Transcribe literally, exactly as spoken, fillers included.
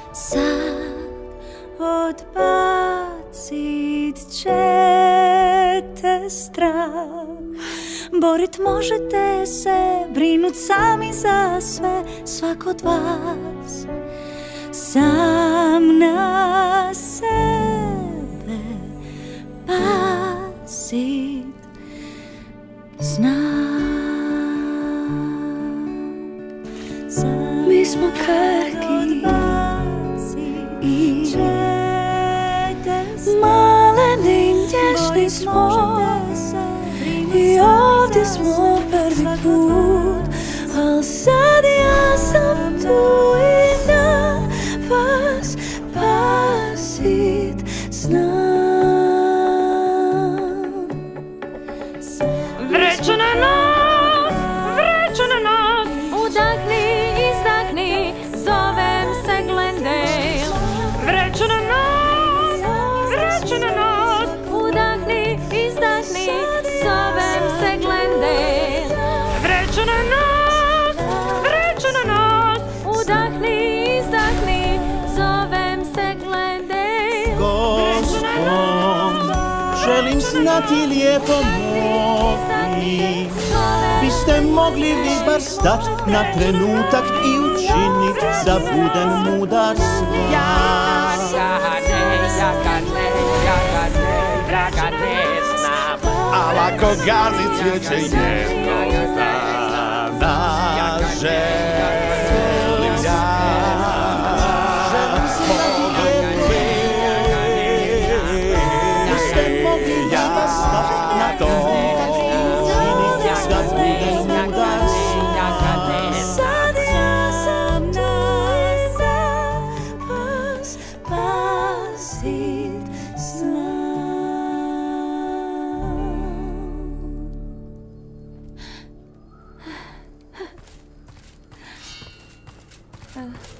sad odbacit ćete strah. Borit možete se, brinut sami za sve, svak od vas sam na sebe pazit zna. Mi smo krhki i maleni, nježni smo i ovdje smo prvi put, al sad ja sam tu i na vas pazit znam. Vreća na nos, vreća na nos, udahni, izdahni, zovem se Glendale. Vreća na nos, vreća na nos, udahni, izdahni, zovem se Glendale. Vreća na nos, vreća na nos, udahni, izdahni, zovem se Glendale. Gospom, želim znati lijepo moji, biste mogli vi bar stat na trenutak i učinit da budem mudar sva. Ja ga ne, ja ga ne, ja ga ne, ja ga ne znam. Al ako gazi cvijeće jednog dana želim ja. Želim znati lijepo, biste mogli vi bar stat na to. Uh.